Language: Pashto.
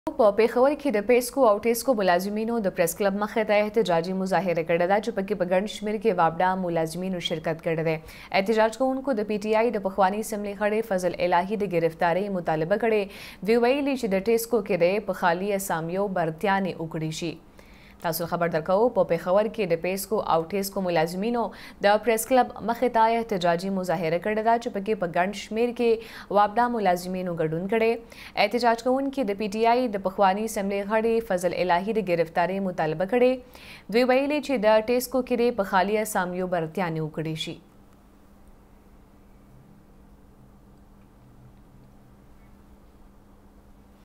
په پېښور کې د پیسکو او ټیسکو ملازمینو د پریس کلب مخې ته احتجاجي مظاهره کړې ده چې پکې په ګڼ شمېر کې واپډا ملازمینو شرکت کړی دی. احتجاج کوونکو د پی ټي آی د پخواني اسمبلي غړي فضل الهي د ګرفتارۍ مطالبه کړې. دوی ویلي چې د ټیسکو کې د په خالي اسامیو برتیانې وکړي شي. تاسو خبر درکوو په پېښور کې د پیسکو او ټیسکو ملازمینو د پریس کلب مخې ته احتجاجي مظاهره کړې ده چې پکې په ګڼ شمېر کې واپډا ملازمینو ګډون کړی. احتجاج کوونکي د پی ټي آی د پخواني اسمبلي غړي فضل الهي د ګرفتارۍ مطالبه کړې. دوی ویلي چې د ټیسکو کې د په خالي اسامیو برتیانې وکړي شي.